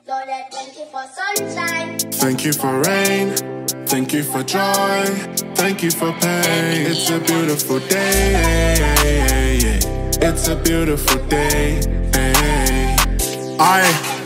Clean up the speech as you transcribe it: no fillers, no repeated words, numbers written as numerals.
Thank you for sunshine. Thank you for rain. Thank you for joy. Thank you for pain. It's a beautiful day. It's a beautiful day.